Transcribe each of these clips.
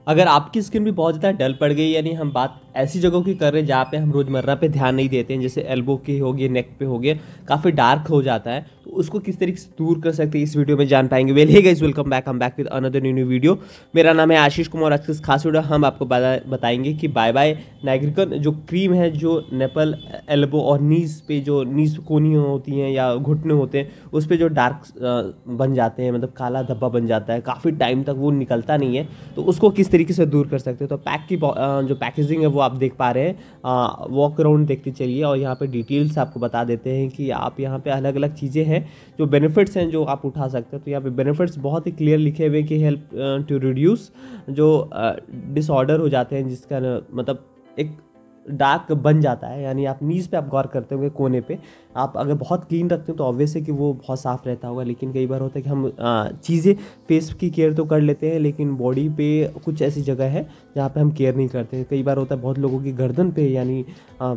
अगर आपकी स्किन भी बहुत ज़्यादा डल पड़ गई, यानी हम बात ऐसी जगहों की कर रहे हैं जहाँ पे हम रोज़मर्रा पे ध्यान नहीं देते हैं, जैसे एल्बो की हो गई, नेक पे हो गया, काफ़ी डार्क हो जाता है, तो उसको किस तरीके से दूर कर सकते हैं इस वीडियो में जान पाएंगे। Well hey guys, welcome back, हम back with another new video. मेरा नाम है आशीष कुमार। आज इस खास वीडियो हम आपको बताएंगे कि बाय बाय नाइग्रिकन जो क्रीम है, जो नेपल, एल्बो और नीज पे, जो नीज कोनियाँ होती हैं या घुटने होते हैं, उस पर जो डार्क बन जाते हैं, मतलब काला धब्बा बन जाता है, काफ़ी टाइम तक वो निकलता नहीं है, तो उसको किस तरीके से दूर कर सकते हो। तो पैक की जो पैकेजिंग है वो आप देख पा रहे हैं, वॉक अराउंड देखते चलिए, और यहाँ पे डिटेल्स आपको बता देते हैं कि आप यहाँ पे अलग अलग चीज़ें हैं, जो बेनिफिट्स हैं जो आप उठा सकते हो। तो यहाँ पे बेनिफिट्स बहुत ही क्लियर लिखे हुए कि हेल्प टू रिड्यूस जो डिसऑर्डर हो जाते हैं, जिसका मतलब एक डार्क बन जाता है, यानी आप नीज पे आप गौर करते होंगे, कोने पे आप अगर बहुत क्लीन रखते हो तो ऑब्वियस है कि वो बहुत साफ़ रहता होगा, लेकिन कई बार होता है कि हम चीज़ें फेस की केयर तो कर लेते हैं, लेकिन बॉडी पे कुछ ऐसी जगह है जहाँ पे हम केयर नहीं करते हैं। कई बार होता है बहुत लोगों की गर्दन पे, यानी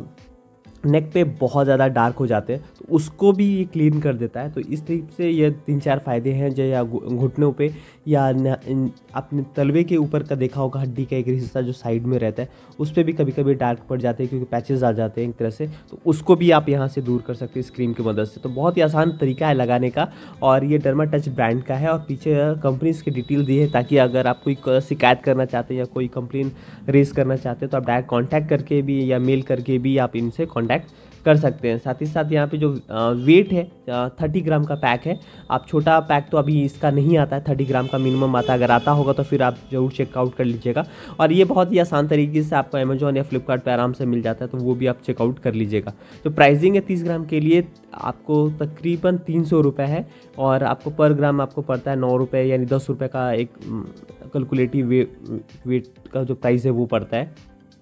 नेक पे बहुत ज़्यादा डार्क हो जाते हैं, तो उसको भी ये क्लीन कर देता है। तो इस तरीके से ये 3-4 फ़ायदे हैं, जो या घुटनों पे या आपने तलवे के ऊपर का देखा होगा, हड्डी का एक हिस्सा जो साइड में रहता है, उस पर भी कभी कभी डार्क पड़ जाते हैं, क्योंकि पैचेस आ जाते हैं एक तरह से, तो उसको भी आप यहाँ से दूर कर सकते हैं इस क्रीम की मदद से। तो बहुत ही आसान तरीका है लगाने का, और ये डर्मा टच ब्रांड का है, और पीछे कंपनीज की डिटेल दी है, ताकि अगर आप कोई शिकायत करना चाहते हैं या कोई कंप्लेन रेज करना चाहते हैं तो आप डायरेक्ट कॉन्टैक्ट करके भी या मेल करके भी आप इनसे कॉन्टैक्ट कर सकते हैं। साथ ही साथ यहाँ पे जो वेट है, 30 ग्राम का पैक है। आप छोटा पैक तो अभी इसका नहीं आता है, 30 ग्राम का मिनिमम आता है, अगर आता होगा तो फिर आप जरूर चेकआउट कर लीजिएगा। और ये बहुत ही आसान तरीके से आपको अमेजोन या फ्लिपकार्ट पे आराम से मिल जाता है, तो वो भी आप चेकआउट कर लीजिएगा। जो प्राइसिंग है 30 ग्राम के लिए आपको तकरीबन 300 रुपये है, और आपको पर ग्राम आपको पड़ता है 9 रुपये, यानी 10 रुपये का एक कैलकुलेटिव वेट का जो प्राइस है वो पड़ता है।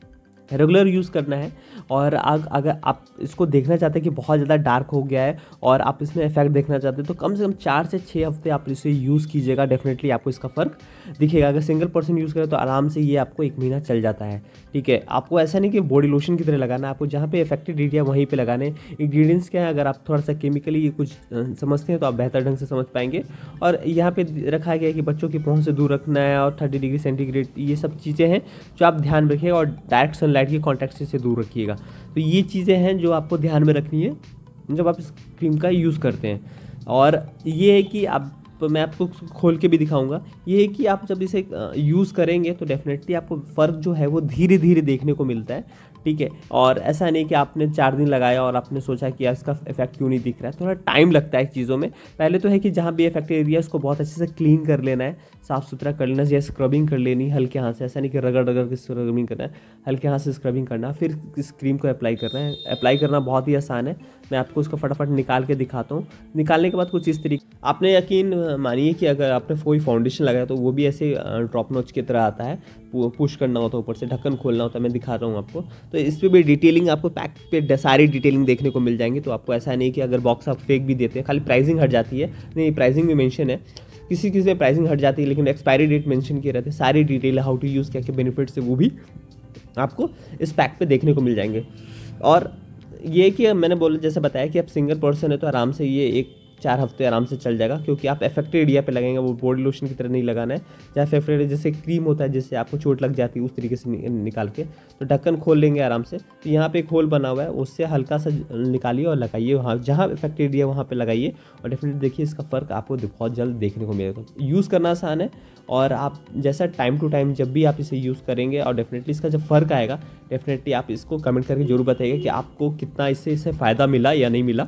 रेगुलर यूज़ करना है, और अगर आप इसको देखना चाहते हैं कि बहुत ज़्यादा डार्क हो गया है और आप इसमें इफेक्ट देखना चाहते हैं, तो कम से कम 4 से 6 हफ्ते आप इसे यूज़ कीजिएगा, डेफिनेटली आपको इसका फ़र्क दिखेगा। अगर सिंगल पर्सन यूज़ करें तो आराम से ये आपको 1 महीना चल जाता है। ठीक है, आपको ऐसा नहीं कि बॉडी लोशन की तरह लगाना है, आपको जहाँ पे इफेक्टेड एरिया वहीं पे लगाने। इंग्रेडिएंट्स क्या है, अगर आप थोड़ा सा केमिकली कुछ समझते हैं तो आप बेहतर ढंग से समझ पाएंगे। और यहाँ पे रखा गया है कि बच्चों की पहुँच से दूर रखना है, और 30 डिग्री सेंटीग्रेड, ये सब चीज़ें हैं जो आप ध्यान रखिएगा, और डायरेक्ट सनलाइट के कॉन्टैक्ट से दूर रखिएगा। तो ये चीज़ें हैं जो आपको ध्यान में रखनी है जब आप इस क्रीम का यूज़ करते हैं। और ये है कि आप, मैं आपको खोल के भी दिखाऊंगा, ये है कि आप जब इसे यूज़ करेंगे तो डेफिनेटली आपको फ़र्क जो है वो धीरे धीरे देखने को मिलता है। ठीक है, और ऐसा नहीं कि आपने 4 दिन लगाया और आपने सोचा कि यार इसका इफेक्ट क्यों नहीं दिख रहा है। थोड़ा टाइम लगता है चीज़ों में। पहले तो है कि जहाँ भी इफेक्टेड एरिया उसको बहुत अच्छे से क्लीन कर लेना है, साफ़ सुथरा कर लेना है, या स्क्रबिंग कर लेनी हल्के हाथ से, ऐसा नहीं कि रगड़ रगड़ के स्क्रबिंग करना है, हल्के हाथ से स्क्रबिंग करना, फिर इस क्रीम को अप्लाई करना है। अप्लाई करना बहुत ही आसान है, मैं आपको इसको फटाफट निकाल के दिखाता हूँ। निकालने के बाद कुछ इस तरीके, आपने यकीन मानिए कि अगर आपने कोई फाउंडेशन लगाया तो वो भी ऐसे ड्रॉप नॉच की तरह आता है, पुश करना होता है, ऊपर से ढक्कन खोलना होता है, मैं दिखा रहा हूँ आपको। तो इस पर भी डिटेलिंग आपको पैक पे सारी डिटेलिंग देखने को मिल जाएंगी। तो आपको ऐसा नहीं कि अगर बॉक्स आप फेक भी देते हैं, खाली प्राइसिंग हट जाती है, नहीं, प्राइसिंग भी मेंशन है, किसी किसी में प्राइसिंग हट जाती है, लेकिन एक्सपायरी डेट मेंशन किए रहते हैं। सारी डिटेल, हाउ टू यूज़, क्या क्या बेनिफिट्स है, वो भी आपको इस पैक पे देखने को मिल जाएंगे। और ये कि मैंने बोला, जैसे बताया कि आप सिंगल पर्सन है तो आराम से ये 1-4 हफ्ते आराम से चल जाएगा, क्योंकि आप इफेक्टेड एरिया पे लगेंगे, वो बॉडी लोशन की तरह नहीं लगाना है। जहाँ इफेक्टेड जैसे क्रीम होता है, जिससे आपको चोट लग जाती है, उस तरीके से निकाल के, तो ढक्कन खोल लेंगे आराम से। तो यहाँ पे एक होल बना हुआ है, उससे हल्का सा निकालिए और लगाइए, वहाँ जहाँ इफेक्टेड एरिया वहाँ पे लगाइए, और डेफिनेटली देखिए इसका फ़र्क आपको बहुत जल्द देखने को मिलेगा। यूज़ करना आसान है, और आप जैसा टाइम टू टाइम जब भी आप इसे यूज़ करेंगे, और डेफिनेटली इसका जब फ़र्क आएगा, डेफिनेटली आप इसको कमेंट करके जरूर बताइएगा कि आपको कितना इससे फ़ायदा मिला या नहीं मिला,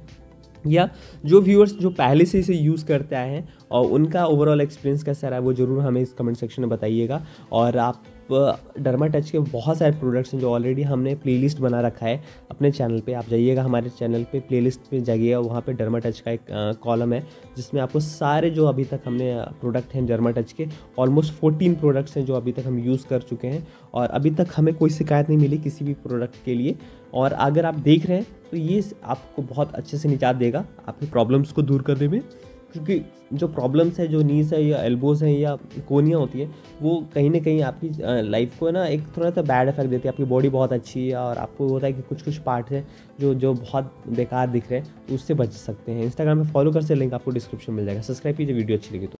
या जो व्यूअर्स जो पहले से इसे यूज़ करते आए हैं और उनका ओवरऑल एक्सपीरियंस कैसा रहा है, वो ज़रूर हमें इस कमेंट सेक्शन में बताइएगा। और आप डर्मा टच के बहुत सारे प्रोडक्ट्स हैं जो ऑलरेडी हमने प्लेलिस्ट बना रखा है अपने चैनल पे। आप जाइएगा हमारे चैनल पे, प्लेलिस्ट पे जाइएगा, वहाँ पे डर्मा टच का एक कॉलम है, जिसमें आपको सारे जो अभी तक हमने प्रोडक्ट हैं डर्मा टच के, ऑलमोस्ट 14 प्रोडक्ट्स हैं जो अभी तक हम यूज़ कर चुके हैं, और अभी तक हमें कोई शिकायत नहीं मिली किसी भी प्रोडक्ट के लिए। और अगर आप देख रहे हैं तो ये आपको बहुत अच्छे से निजात देगा आपकी प्रॉब्लम्स को दूर करने में, क्योंकि जो प्रॉब्लम्स है, जो नीज है या एल्बोज हैं या कोनियाँ होती हैं, वो कहीं ना कहीं आपकी लाइफ को ना एक थोड़ा सा बैड इफेक्ट देती है। आपकी बॉडी बहुत अच्छी है, और आपको होता है कि कुछ कुछ पार्ट है जो बहुत बेकार दिख रहे हैं, तो उससे बच सकते हैं। इंस्टाग्राम पे फॉलो कर से लिंक आपको डिस्क्रिप्शन मिल जाएगा। सब्सक्राइब कीजिए, वीडियो अच्छी लगी तो।